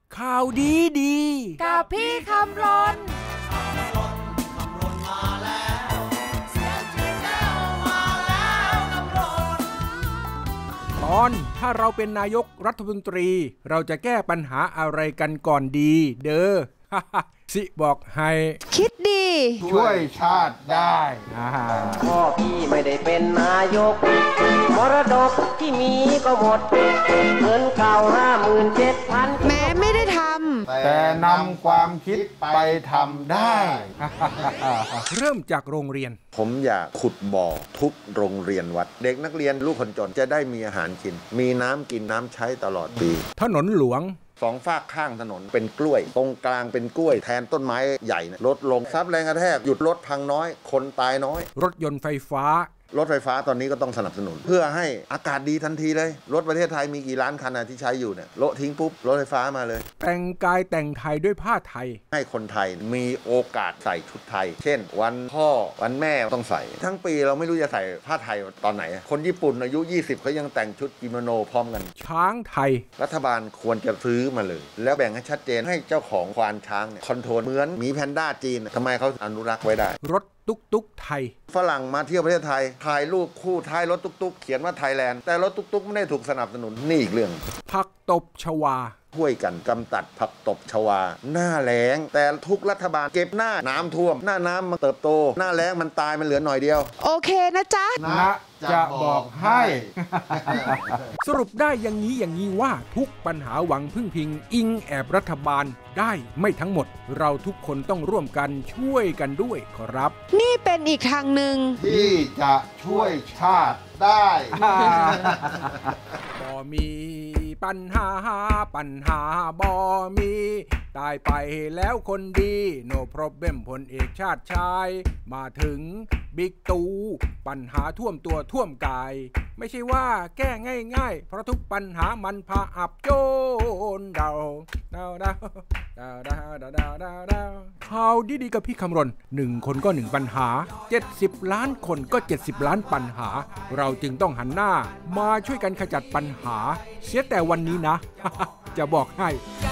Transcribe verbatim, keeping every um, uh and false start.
ข่าวดีดีกับพี่คำรนตอนถ้าเราเป็นนายกรัฐมนตรีเราจะแก้ปัญหาอะไรกันก่อนดีเด้อ สิบอกให้คิดดีช่วยชาติได้พ่อพี่ไม่ได้เป็นนายกมรดกที่มีก็หมดเงินเก่าห้าหมื่นเจ็ดพันแม้ไม่ได้ทำแต่นำความคิดไปทำได้เริ่มจากโรงเรียนผมอยากขุดบ่อทุกโรงเรียนวัดเด็กนักเรียนลูกคนจนจะได้มีอาหารกินมีน้ำกินน้ำใช้ตลอดปีถนนหลวงสองฝากข้างถนนเป็นกล้วยตรงกลางเป็นกล้วยแทนต้นไม้ใหญ่ลดลงซับแรงกระแทกหยุดรถพังน้อยคนตายน้อยรถยนต์ไฟฟ้ารถไฟฟ้าตอนนี้ก็ต้องสนับสนุนเพื่อให้อากาศดีทันทีเลยรถประเทศไทยมีกี่ล้านคันที่ใช้อยู่เนี่ยโละทิ้งปุ๊บรถไฟฟ้ามาเลยแต่งกายแต่งไทยด้วยผ้าไทยให้คนไทยมีโอกาสใส่ชุดไทยเช่นวันพ่อวันแม่ต้องใส่ทั้งปีเราไม่รู้จะใส่ผ้าไทยตอนไหนคนญี่ปุ่นอายุยี่สิบเขายังแต่งชุดกิโมโนพร้อมกันช้างไทยรัฐบาลควรจะซื้อมาเลยแล้วแบ่งให้ชัดเจนให้เจ้าของควานช้างเนี่ยคอนโทรลเหมือนหมีแพนด้าจีนทำไมเขาอนุรักษ์ไว้ได้รถตุ๊กตุ๊กไทยฝรั่งมาเที่ยวประเทศไทยถ่ายรูปคู่ท้ายรถตุ๊กๆเขียนว่าไทยแลนด์แต่รถตุ๊กๆไม่ได้ถูกสนับสนุนนี่อีกเรื่องผักตบชวาช่วยกันกำจัดผักตบชวาหน้าแล้งแต่ทุกรัฐบาลเก็บหน้าน้ำท่วมหน้าน้ำมันเติบโตหน้าแล้งมันตายมันเหลือหน่อยเดียวโอเคนะจ๊ะนะจะบอกให้สรุปได้อย่างนี้อย่างนี้ว่าทุกปัญหาหวังพึ่งพิงอิงแอบรัฐบาลได้ไม่ทั้งหมดเราทุกคนต้องร่วมกันช่วยกันด้วยครับนี่เป็นอีกทางหนึ่งที่จะช่วยชาติได้บ่มีปัญหาปัญหาบ่มีตายไปแล้วคนดี no problem พลเอกชาติชายมาถึงบิ๊กตู่ปัญหาท่วมตัวท่วมกายไม่ใช่ว่าแก้ง่ายๆเพราะทุกปัญหามันพาอับโจนเดาเดาเดาเดาเดาเดาเดาเดาเดาข่าวดีๆกับพี่คำรณหนึ่งคนก็หนึ่งปัญหาเจ็ดสิบล้านคนก็เจ็ดสิบล้านปัญหาเราจึงต้องหันหน้ามาช่วยกันขจัดปัญหาเสียแต่วันนี้นะ จะบอกให้